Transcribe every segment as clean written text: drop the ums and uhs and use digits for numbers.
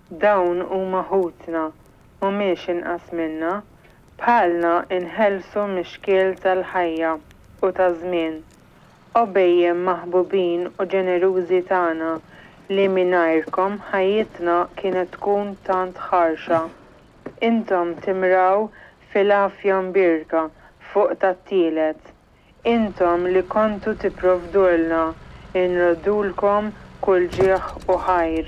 Dawn huma ħutna, mhumiex inqas minna, bħalna inħelsu mix-xkiel tal-ħajja u taż-żmien. Obejjem maħbubin u ġenerużi tagħna li mingħajrkom ħajjitna kienet tkun tant ħarxa. Intom timraw fil-għafja mbirka fuq tat-tielet. Intom li kontu tipprovdulna inrodulkom kull ġieħ u ħajr.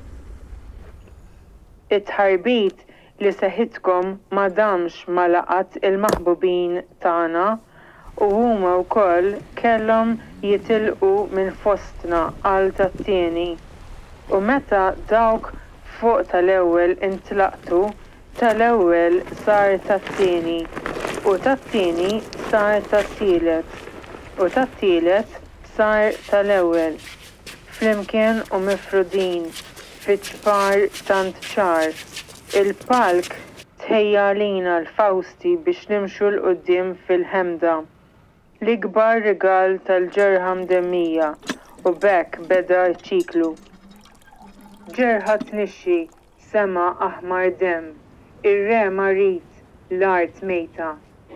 It-ħarbit li seħitkom ma damx ma laqat il-maħbubin tagħna u huma wkoll kellhom jitilqu minn fostna għal tat-tieni. U meta dawk fuq tal-ewwel intlaqtu, tal-ewwel sar tat-tieni u tat-tieni sar tat-tielet u tat-tielet sar tal-ewwel. Flimkien u mifrudin fit-tfar tant ċar. Il-palk tħejja lina l-Fawsti biex nimxu l-qudiem fil-ħemda. L-ikbar rigal tal-ġerħa mdemmija u b'hekk beda ċiklu. Ġerħa tnixxi, sema aħmar demm, ir-re marit, l-art mejta.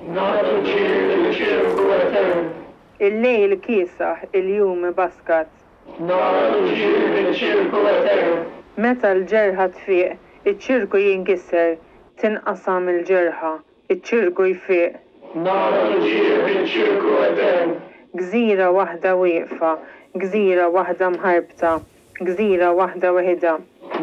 Il-lejl kiesaħ, il-jum baskat. Meta l-ġerħa tfiq, iċ-ċirku jinkisser, tinqasam il-ġerħa, iċ-ċirku jfiq. Gżira waħda wieqfa, gżira waħda mħarbta, gżira waħda weħida.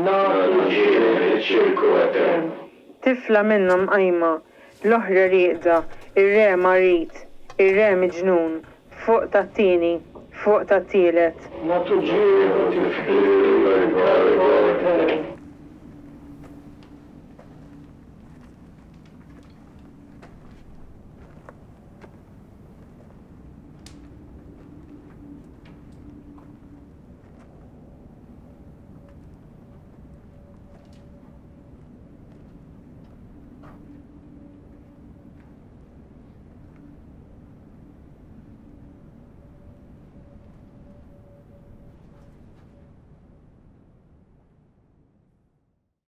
Tifla minnhom qajma, l-oħra rieqda, ir-re marit, ir-re miġnun, fuq tat-tieni, fuq tat-tielet.